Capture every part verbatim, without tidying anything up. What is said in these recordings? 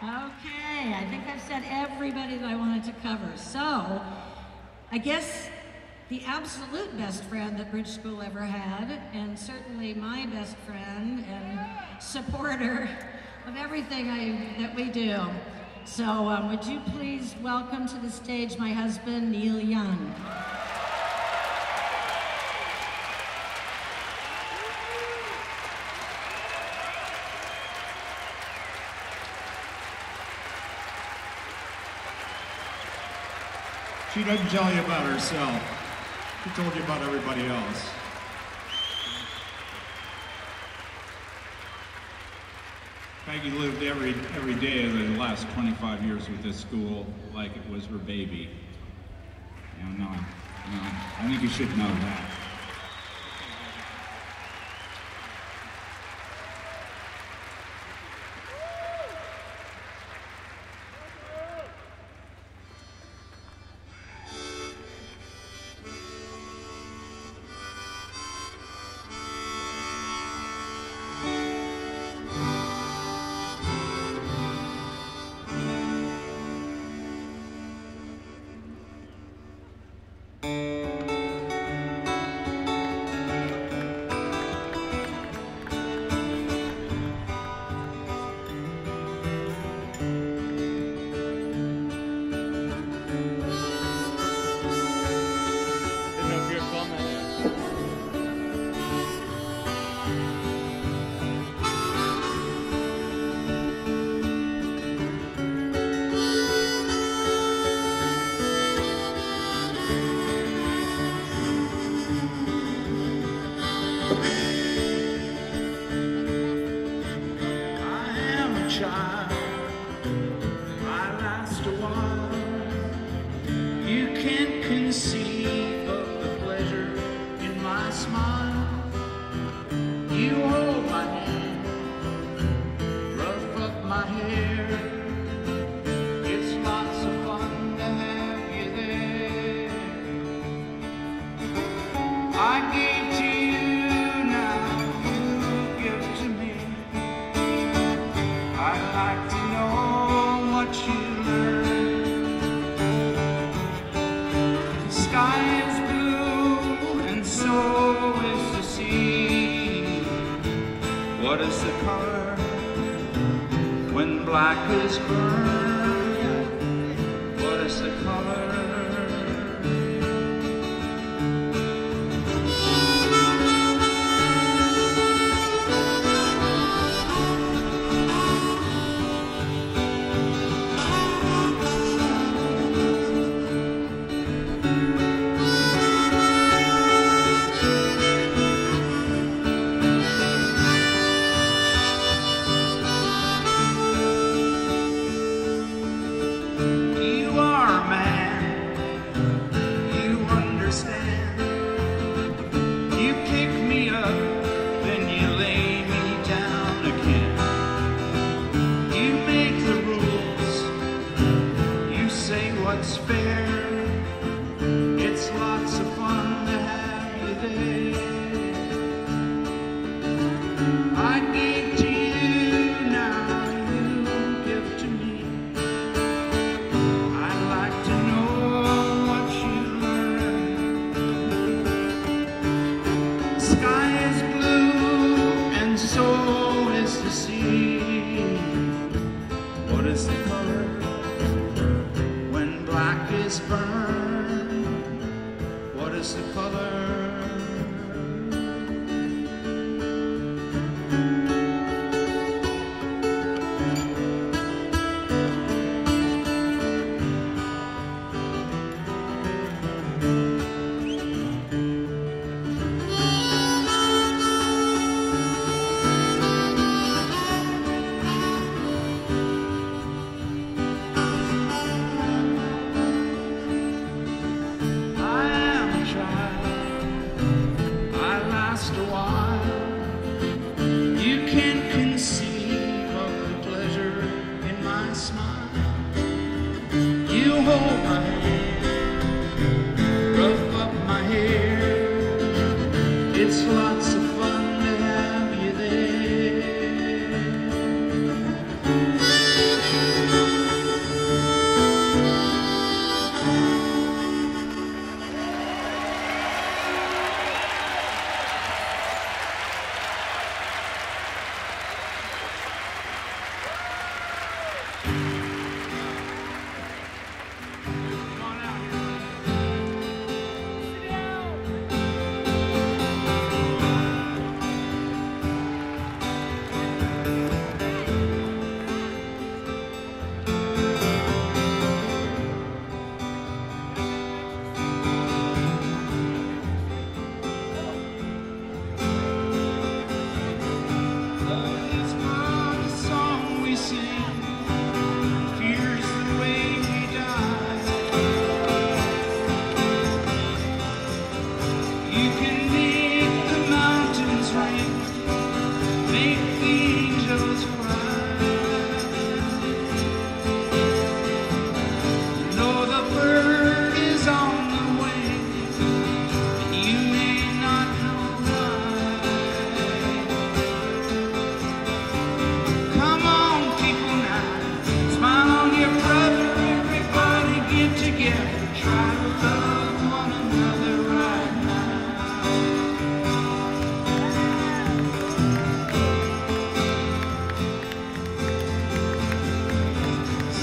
Okay, I think I've said everybody that I wanted to cover. So, I guess the absolute best friend that Bridge School ever had, and certainly my best friend and supporter of everything I, that we do. So, um, would you please welcome to the stage my husband, Neil Young. She doesn't tell you about herself. She told you about everybody else. Peggy lived every every day of the last twenty-five years with this school like it was her baby. You know, no, no, I think you should know that.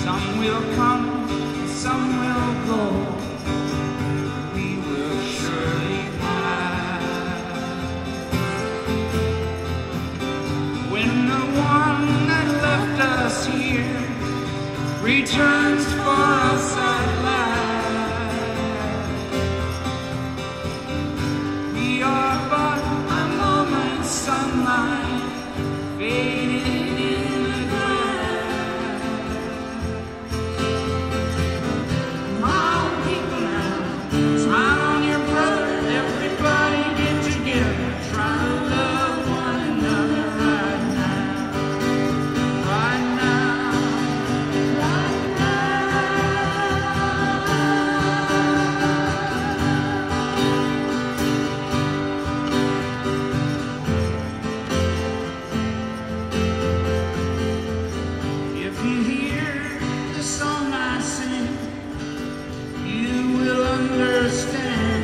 Some will come, some will go. We will surely pass. When the one that left us here returns for us at last, we are but a moment's sunlight fading in the grass. Come on, people now, smile on your brother, everybody get together, try to love one another right now, right now, right If you hear the song I sing, you will understand.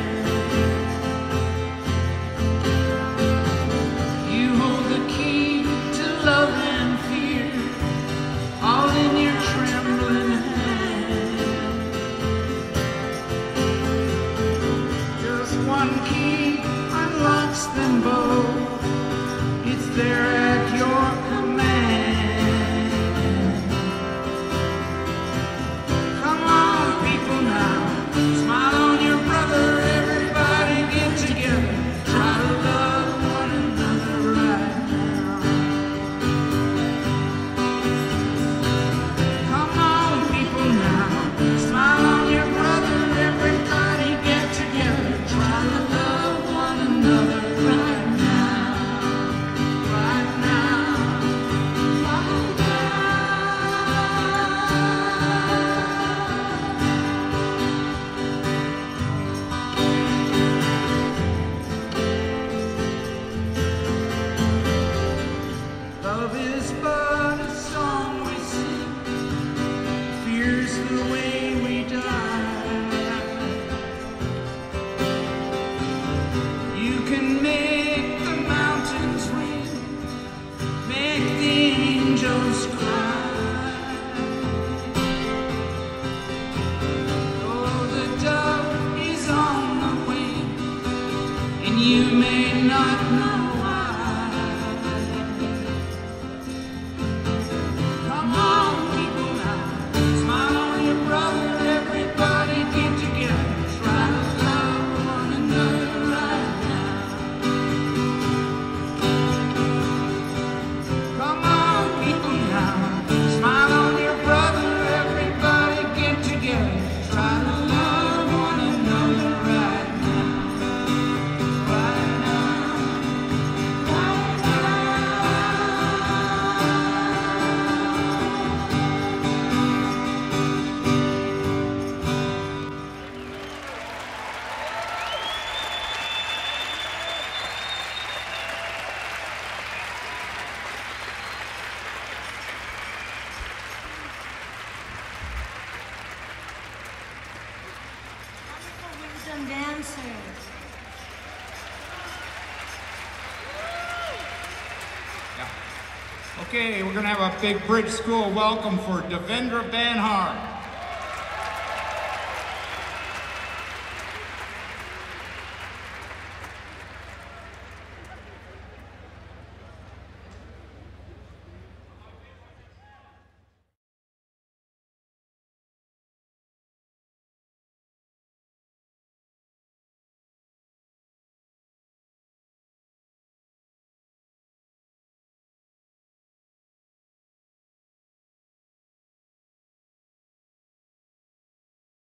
You hold the key to love and fear, all in your trembling hand. Just one key unlocks them both. It's there at your command. Come on, people now, smile on your brother, everybody get together, try to love one another right now. Come on, people now, smile on your brother, everybody get together, try to love one another right now, right now, right now. Love is but a song we sing, fear's the way we die. You can make the mountains ring, make the angels cry. Oh, the dove is on the wing, and you may not know why. Come on, people now, smile on your brother, everybody get together, try to love one another right now. Come on, people now, smile on your brother, everybody get together, try to love one another right now, right now, right now. Wonderful wisdom dancers. Yeah. Okay, we're going to have a big Bridge School welcome for Devendra Banhart.